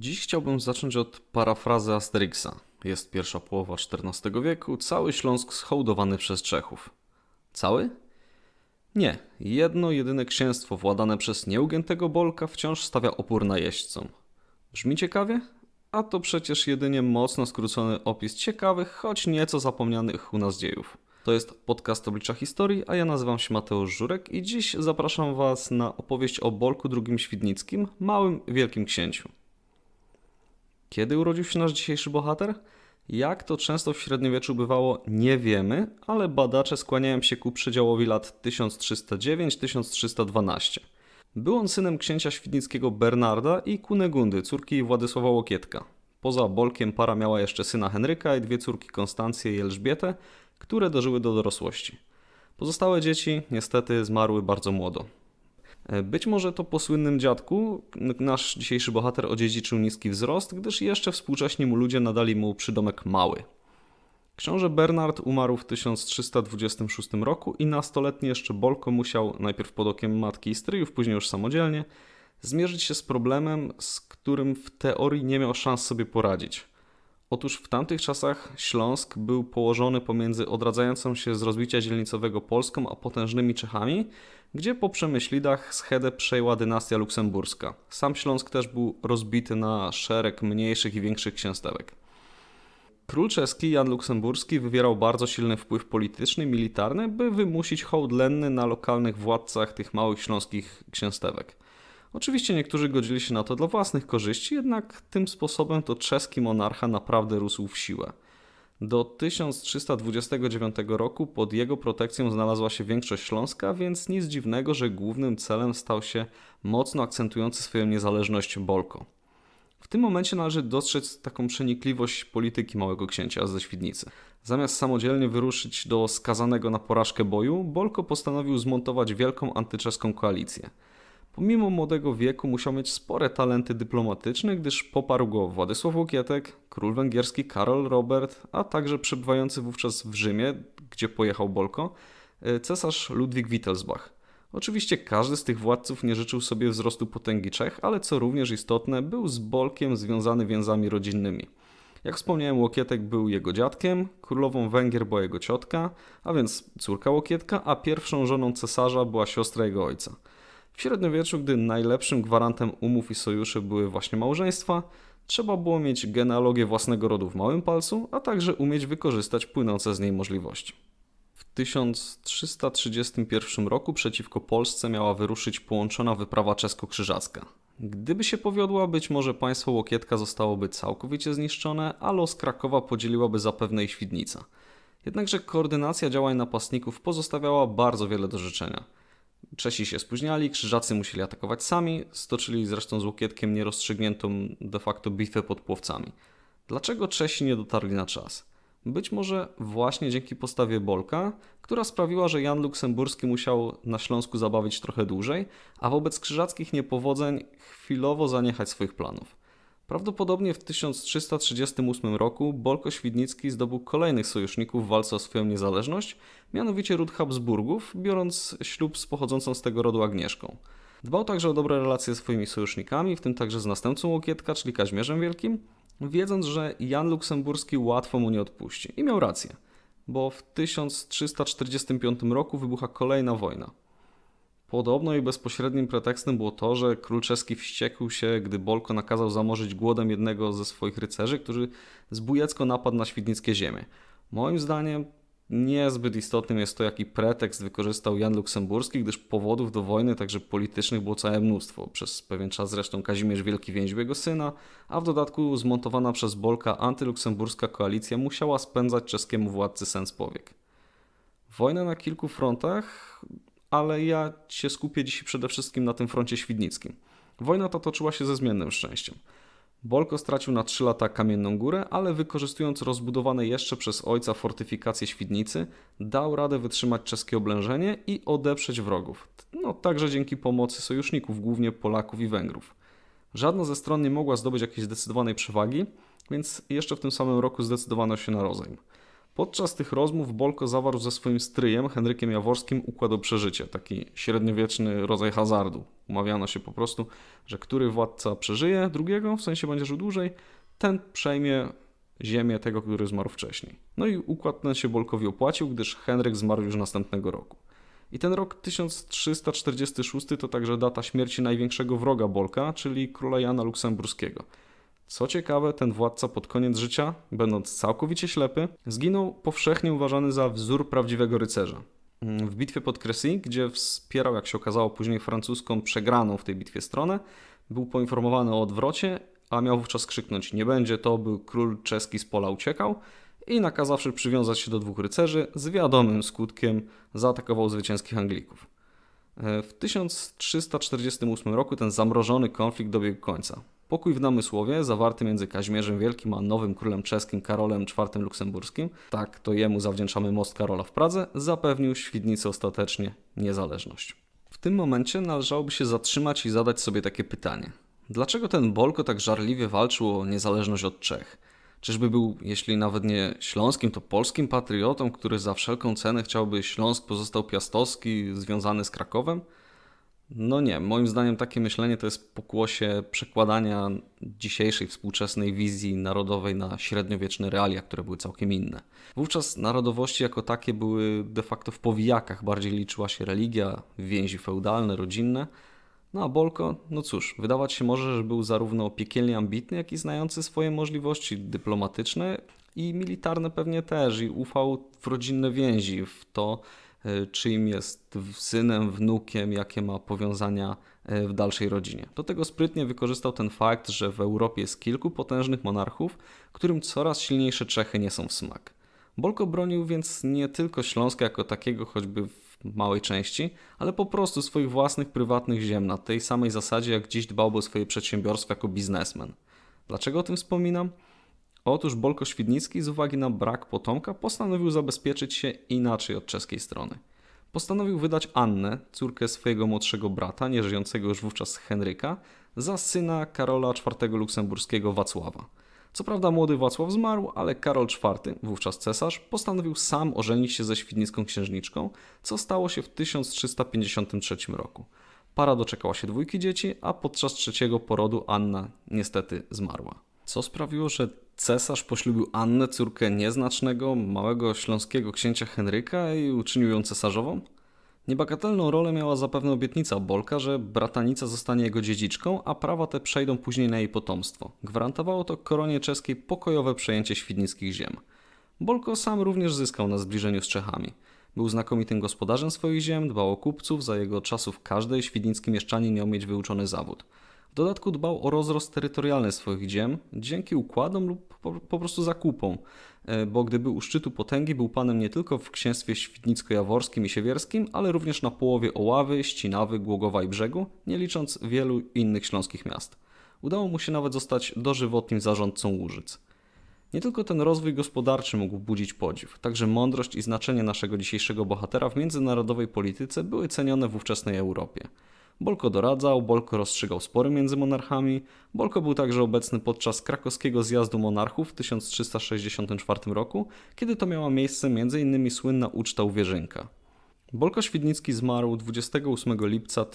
Dziś chciałbym zacząć od parafrazy Asterixa. Jest pierwsza połowa XIV wieku, cały Śląsk zhołdowany przez Czechów. Cały? Nie, jedno jedyne księstwo władane przez nieugiętego Bolka wciąż stawia opór najeźdźcom. Brzmi ciekawie? A to przecież jedynie mocno skrócony opis ciekawych, choć nieco zapomnianych u nas dziejów. To jest podcast Oblicza Historii, a ja nazywam się Mateusz Żurek i dziś zapraszam Was na opowieść o Bolku II Świdnickim, małym wielkim księciu. Kiedy urodził się nasz dzisiejszy bohater? Jak to często w średniowieczu bywało, nie wiemy, ale badacze skłaniają się ku przedziałowi lat 1309-1312. Był on synem księcia świdnickiego Bernarda i Kunegundy, córki Władysława Łokietka. Poza Bolkiem para miała jeszcze syna Henryka i dwie córki Konstancję i Elżbietę, które dożyły do dorosłości. Pozostałe dzieci niestety zmarły bardzo młodo. Być może to po słynnym dziadku nasz dzisiejszy bohater odziedziczył niski wzrost, gdyż jeszcze współcześni mu ludzie nadali mu przydomek Mały. Książę Bernard umarł w 1326 roku i nastoletni jeszcze Bolko musiał, najpierw pod okiem matki i stryjów, później już samodzielnie, zmierzyć się z problemem, z którym w teorii nie miał szans sobie poradzić. Otóż w tamtych czasach Śląsk był położony pomiędzy odradzającą się z rozbicia dzielnicowego Polską a potężnymi Czechami, gdzie po Przemyślidach schedę przejęła dynastia luksemburska. Sam Śląsk też był rozbity na szereg mniejszych i większych księstewek. Król czeski Jan Luksemburski wywierał bardzo silny wpływ polityczny i militarny, by wymusić hołd lenny na lokalnych władcach tych małych śląskich księstewek. Oczywiście niektórzy godzili się na to dla własnych korzyści, jednak tym sposobem to czeski monarcha naprawdę rósł w siłę. Do 1329 roku pod jego protekcją znalazła się większość Śląska, więc nic dziwnego, że głównym celem stał się mocno akcentujący swoją niezależność Bolko. W tym momencie należy dostrzec taką przenikliwość polityki małego księcia ze Świdnicy. Zamiast samodzielnie wyruszyć do skazanego na porażkę boju, Bolko postanowił zmontować wielką antyczeską koalicję. Pomimo młodego wieku musiał mieć spore talenty dyplomatyczne, gdyż poparł go Władysław Łokietek, król węgierski Karol Robert, a także przebywający wówczas w Rzymie, gdzie pojechał Bolko, cesarz Ludwik Wittelsbach. Oczywiście każdy z tych władców nie życzył sobie wzrostu potęgi Czech, ale co również istotne, był z Bolkiem związany więzami rodzinnymi. Jak wspomniałem, Łokietek był jego dziadkiem, królową Węgier była jego ciotka, a więc córka Łokietka, a pierwszą żoną cesarza była siostra jego ojca. W średniowieczu, gdy najlepszym gwarantem umów i sojuszy były właśnie małżeństwa, trzeba było mieć genealogię własnego rodu w małym palcu, a także umieć wykorzystać płynące z niej możliwości. W 1331 roku przeciwko Polsce miała wyruszyć połączona wyprawa czesko-krzyżacka. Gdyby się powiodła, być może państwo Łokietka zostałoby całkowicie zniszczone, a los Krakowa podzieliłaby zapewne i Świdnica. Jednakże koordynacja działań napastników pozostawiała bardzo wiele do życzenia. Czesi się spóźniali, Krzyżacy musieli atakować sami, stoczyli zresztą z Łokietkiem nierozstrzygniętą de facto bitwę pod Płowcami. Dlaczego Czesi nie dotarli na czas? Być może właśnie dzięki postawie Bolka, która sprawiła, że Jan Luksemburski musiał na Śląsku zabawić trochę dłużej, a wobec krzyżackich niepowodzeń chwilowo zaniechać swoich planów. Prawdopodobnie w 1338 roku Bolko Świdnicki zdobył kolejnych sojuszników w walce o swoją niezależność, mianowicie ród Habsburgów, biorąc ślub z pochodzącą z tego rodu Agnieszką. Dbał także o dobre relacje ze swoimi sojusznikami, w tym także z następcą Łokietka, czyli Kazimierzem Wielkim, wiedząc, że Jan Luksemburski łatwo mu nie odpuści. I miał rację, bo w 1345 roku wybucha kolejna wojna. Podobno i bezpośrednim pretekstem było to, że król czeski wściekł się, gdy Bolko nakazał zamorzyć głodem jednego ze swoich rycerzy, który zbójecko napadł na świdnickie ziemie. Moim zdaniem niezbyt istotnym jest to, jaki pretekst wykorzystał Jan Luksemburski, gdyż powodów do wojny, także politycznych, było całe mnóstwo. Przez pewien czas zresztą Kazimierz Wielki więził jego syna, a w dodatku zmontowana przez Bolka antyluksemburska koalicja musiała spędzać czeskiemu władcy sens powiek. Wojna na kilku frontach, ale ja się skupię dziś przede wszystkim na tym froncie świdnickim. Wojna ta toczyła się ze zmiennym szczęściem. Bolko stracił na 3 lata Kamienną Górę, ale wykorzystując rozbudowane jeszcze przez ojca fortyfikacje Świdnicy, dał radę wytrzymać czeskie oblężenie i odeprzeć wrogów. Także dzięki pomocy sojuszników, głównie Polaków i Węgrów. Żadna ze stron nie mogła zdobyć jakiejś zdecydowanej przewagi, więc jeszcze w tym samym roku zdecydowano się na rozejm. Podczas tych rozmów Bolko zawarł ze swoim stryjem Henrykiem Jaworskim układ o przeżycie, taki średniowieczny rodzaj hazardu. Umawiano się po prostu, że który władca przeżyje drugiego, w sensie będzie żył dłużej, ten przejmie ziemię tego, który zmarł wcześniej. No i układ ten się Bolkowi opłacił, gdyż Henryk zmarł już następnego roku. I ten rok 1346 to także data śmierci największego wroga Bolka, czyli króla Jana Luksemburskiego. Co ciekawe, ten władca pod koniec życia, będąc całkowicie ślepy, zginął powszechnie uważany za wzór prawdziwego rycerza. W bitwie pod Crécy, gdzie wspierał, jak się okazało później, francuską przegraną w tej bitwie stronę, był poinformowany o odwrocie, a miał wówczas krzyknąć: nie będzie to, by król czeski z pola uciekał, i nakazawszy przywiązać się do 2 rycerzy, z wiadomym skutkiem zaatakował zwycięskich Anglików. W 1348 roku ten zamrożony konflikt dobiegł końca. Pokój w Namysłowie, zawarty między Kazimierzem Wielkim a nowym królem czeskim Karolem IV Luksemburskim, tak to jemu zawdzięczamy most Karola w Pradze, zapewnił Świdnicy ostatecznie niezależność. W tym momencie należałoby się zatrzymać i zadać sobie takie pytanie. Dlaczego ten Bolko tak żarliwie walczył o niezależność od Czech? Czyżby był, jeśli nawet nie śląskim, to polskim patriotą, który za wszelką cenę chciałby Śląsk pozostał piastowski, związany z Krakowem? No nie, moim zdaniem takie myślenie to jest pokłosie przekładania dzisiejszej współczesnej wizji narodowej na średniowieczne realia, które były całkiem inne. Wówczas narodowości jako takie były de facto w powijakach, bardziej liczyła się religia, więzi feudalne, rodzinne. No a Bolko, no cóż, wydawać się może, że był zarówno piekielnie ambitny, jak i znający swoje możliwości dyplomatyczne i militarne pewnie też, i ufał w rodzinne więzi, w to, czyim jest synem, wnukiem, jakie ma powiązania w dalszej rodzinie. Do tego sprytnie wykorzystał ten fakt, że w Europie jest kilku potężnych monarchów, którym coraz silniejsze Czechy nie są w smak. Bolko bronił więc nie tylko Śląska jako takiego, choćby w małej części, ale po prostu swoich własnych prywatnych ziem na tej samej zasadzie, jak dziś dbał o swoje przedsiębiorstwo jako biznesmen. Dlaczego o tym wspominam? Otóż Bolko Świdnicki z uwagi na brak potomka postanowił zabezpieczyć się inaczej od czeskiej strony. Postanowił wydać Annę, córkę swojego młodszego brata, nieżyjącego już wówczas Henryka, za syna Karola IV Luksemburskiego Wacława. Co prawda młody Wacław zmarł, ale Karol IV, wówczas cesarz, postanowił sam ożenić się ze świdnicką księżniczką, co stało się w 1353 roku. Para doczekała się 2 dzieci, a podczas 3. porodu Anna niestety zmarła. Co sprawiło, że cesarz poślubił Annę, córkę nieznacznego, małego śląskiego księcia Henryka, i uczynił ją cesarzową? Niebagatelną rolę miała zapewne obietnica Bolka, że bratanica zostanie jego dziedziczką, a prawa te przejdą później na jej potomstwo. Gwarantowało to koronie czeskiej pokojowe przejęcie świdnickich ziem. Bolko sam również zyskał na zbliżeniu z Czechami. Był znakomitym gospodarzem swoich ziem, dbał o kupców, za jego czasów każdy świdnicki mieszczanin miał mieć wyuczony zawód. W dodatku dbał o rozrost terytorialny swoich ziem dzięki układom lub po prostu zakupom, bo gdy był u szczytu potęgi, był panem nie tylko w księstwie świdnicko-jaworskim i siewierskim, ale również na połowie Oławy, Ścinawy, Głogowa i Brzegu, nie licząc wielu innych śląskich miast. Udało mu się nawet zostać dożywotnim zarządcą Łużyc. Nie tylko ten rozwój gospodarczy mógł budzić podziw, także mądrość i znaczenie naszego dzisiejszego bohatera w międzynarodowej polityce były cenione w ówczesnej Europie. Bolko doradzał, Bolko rozstrzygał spory między monarchami, Bolko był także obecny podczas krakowskiego zjazdu monarchów w 1364 roku, kiedy to miała miejsce m.in. słynna uczta u Wierzynka. Bolko Świdnicki zmarł 28 lipca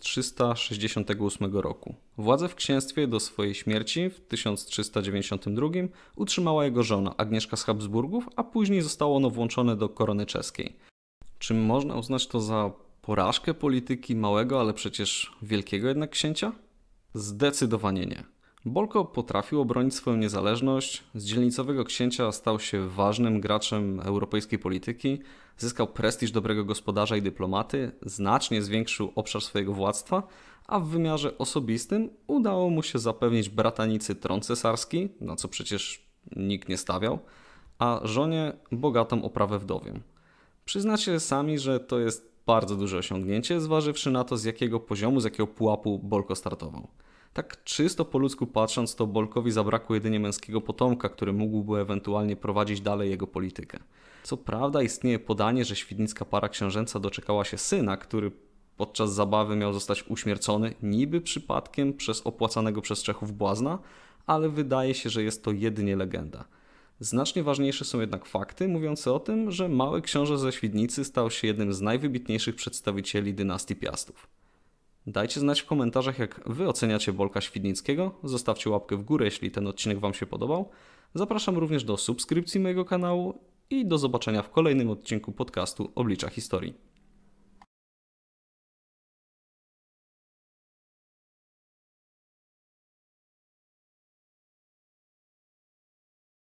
1368 roku. Władzę w księstwie do swojej śmierci w 1392 utrzymała jego żona Agnieszka z Habsburgów, a później zostało ono włączone do korony czeskiej. Czy można uznać to za porażkę polityki małego, ale przecież wielkiego jednak księcia? Zdecydowanie nie. Bolko potrafił obronić swoją niezależność, z dzielnicowego księcia stał się ważnym graczem europejskiej polityki, zyskał prestiż dobrego gospodarza i dyplomaty, znacznie zwiększył obszar swojego władztwa, a w wymiarze osobistym udało mu się zapewnić bratanicy tron cesarski, na co przecież nikt nie stawiał, a żonie bogatą oprawę wdowią. Przyznacie sami, że to jest bardzo duże osiągnięcie, zważywszy na to, z jakiego poziomu, z jakiego pułapu Bolko startował. Tak czysto po ludzku patrząc, to Bolkowi zabrakło jedynie męskiego potomka, który mógłby ewentualnie prowadzić dalej jego politykę. Co prawda istnieje podanie, że świdnicka para książęca doczekała się syna, który podczas zabawy miał zostać uśmiercony, niby przypadkiem przez opłacanego przez Czechów błazna, ale wydaje się, że jest to jedynie legenda. Znacznie ważniejsze są jednak fakty mówiące o tym, że mały książę ze Świdnicy stał się jednym z najwybitniejszych przedstawicieli dynastii Piastów. Dajcie znać w komentarzach, jak wy oceniacie Bolka Świdnickiego, zostawcie łapkę w górę, jeśli ten odcinek wam się podobał. Zapraszam również do subskrypcji mojego kanału i do zobaczenia w kolejnym odcinku podcastu Oblicza Historii.